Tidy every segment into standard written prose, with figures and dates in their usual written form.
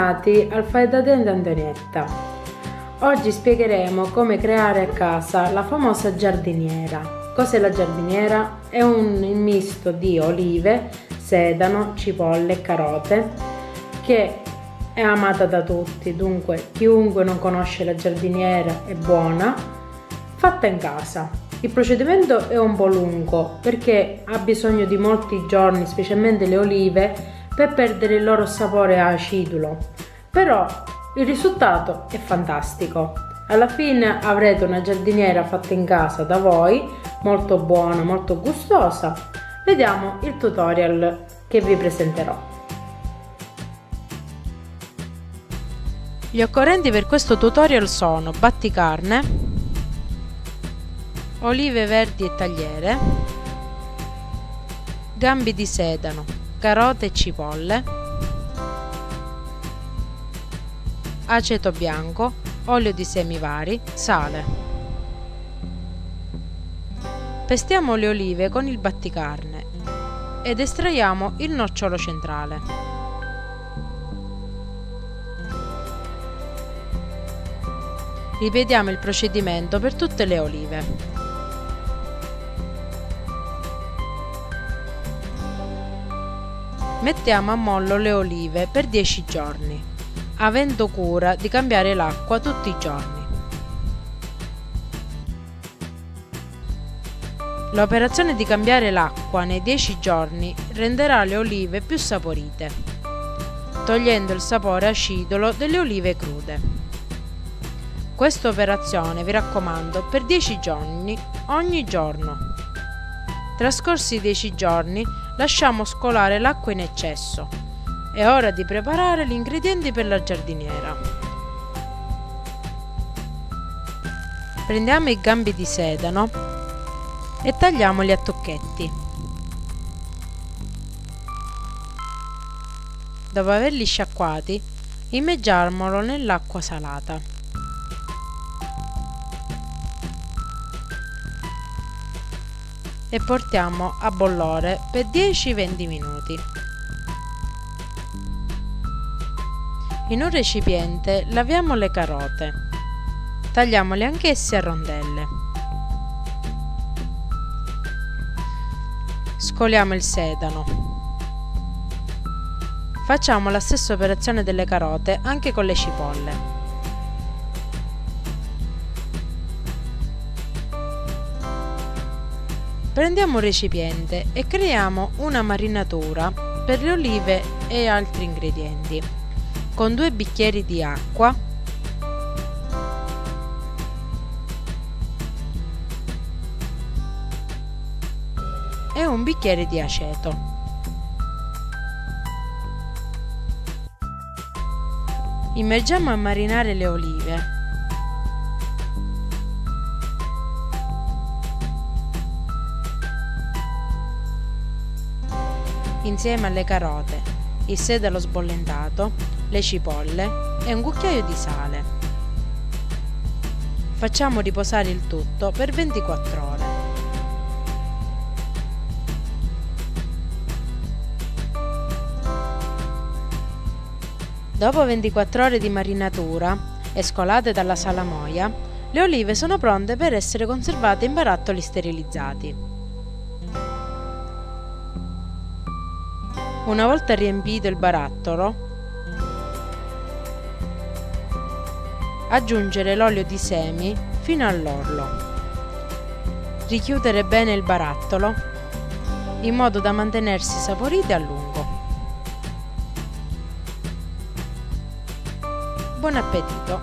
bentornati al Fai da te di Antonietta. Oggi spiegheremo come creare a casa la famosa giardiniera. Cos'è la giardiniera? È un misto di olive, sedano, cipolle e carote che è amata da tutti, dunque chiunque non conosce la giardiniera è buona, fatta in casa. Il procedimento è un po' lungo perché ha bisogno di molti giorni, specialmente le olive, per perdere il loro sapore acidulo, però il risultato è fantastico. Alla fine avrete una giardiniera fatta in casa da voi, molto buona, molto gustosa. Vediamo il tutorial che vi presenterò. Gli occorrenti per questo tutorial sono batticarne, olive verdi e tagliere, gambi di sedano, carote e cipolle, aceto bianco, olio di semi vari, sale. Pestiamo le olive con il batticarne ed estraiamo il nocciolo centrale. Ripetiamo il procedimento per tutte le olive. Mettiamo a mollo le olive per 10 giorni, avendo cura di cambiare l'acqua tutti i giorni. L'operazione di cambiare l'acqua nei 10 giorni renderà le olive più saporite, togliendo il sapore acidulo delle olive crude. Questa operazione, vi raccomando, per 10 giorni ogni giorno. Trascorsi i 10 giorni, lasciamo scolare l'acqua in eccesso. È ora di preparare gli ingredienti per la giardiniera. Prendiamo i gambi di sedano e tagliamoli a tocchetti. Dopo averli sciacquati, immergiamolo nell'acqua salata. E portiamo a bollore per 10-20 minuti. In un recipiente laviamo le carote, tagliamole anch'esse a rondelle. Scoliamo il sedano. Facciamo la stessa operazione delle carote anche con le cipolle. Prendiamo un recipiente e creiamo una marinatura per le olive e altri ingredienti con 2 bicchieri di acqua, e 1 bicchiere di aceto. Immergiamo a marinare le olive. Insieme alle carote, il sedano sbollentato, le cipolle e un cucchiaio di sale. Facciamo riposare il tutto per 24 ore. Dopo 24 ore di marinatura e scolate dalla salamoia, le olive sono pronte per essere conservate in barattoli sterilizzati. Una volta riempito il barattolo, aggiungere l'olio di semi fino all'orlo. Richiudere bene il barattolo in modo da mantenersi saporite a lungo. Buon appetito!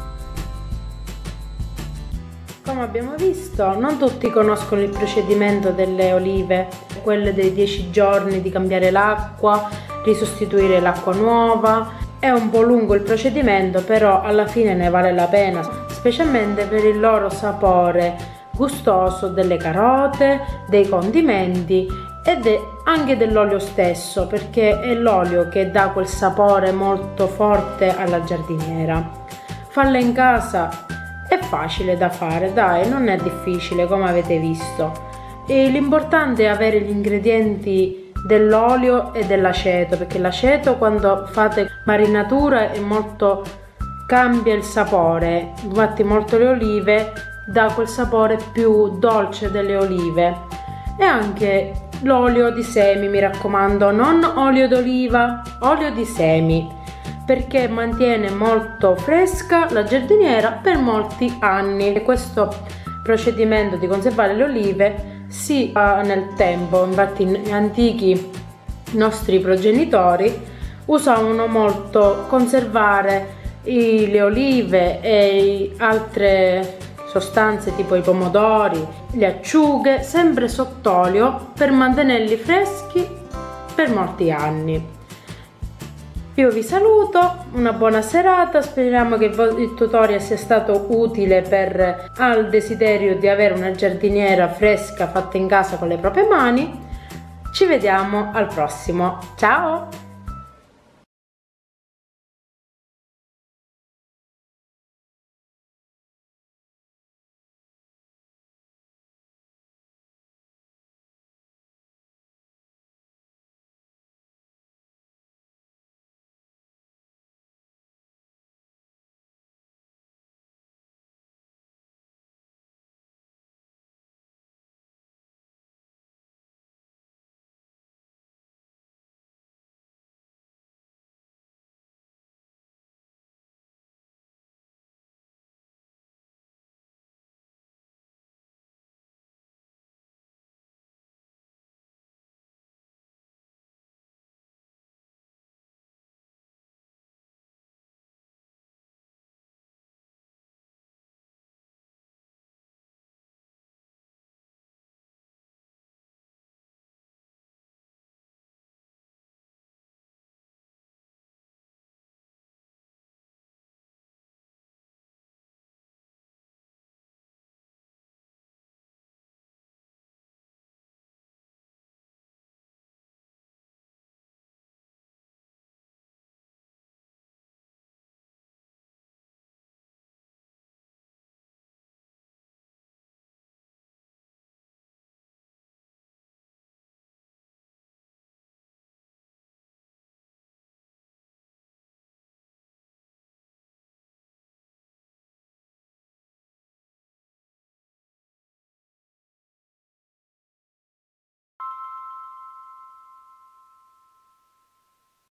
Come abbiamo visto, non tutti conoscono il procedimento delle olive, quelle dei 10 giorni di cambiare l'acqua, risostituire l'acqua nuova. È un po' lungo il procedimento, però alla fine ne vale la pena, specialmente per il loro sapore gustoso delle carote, dei condimenti ed anche dell'olio stesso, perché è l'olio che dà quel sapore molto forte alla giardiniera. Farla in casa è facile da fare, dai, non è difficile come avete visto. E l'importante è avere gli ingredienti dell'olio e dell'aceto, perché l'aceto quando fate marinatura e molto cambia il sapore. Infatti molto le olive dà quel sapore più dolce delle olive. E anche l'olio di semi, mi raccomando, non olio d'oliva, olio di semi, perché mantiene molto fresca la giardiniera per molti anni. E questo procedimento di conservare le olive si fa nel tempo. Infatti gli antichi nostri progenitori usavano molto conservare le olive e altre sostanze tipo i pomodori, le acciughe, sempre sott'olio per mantenerli freschi per molti anni. Io vi saluto, una buona serata, speriamo che il tutorial sia stato utile per al desiderio di avere una giardiniera fresca fatta in casa con le proprie mani. Ci vediamo al prossimo, ciao!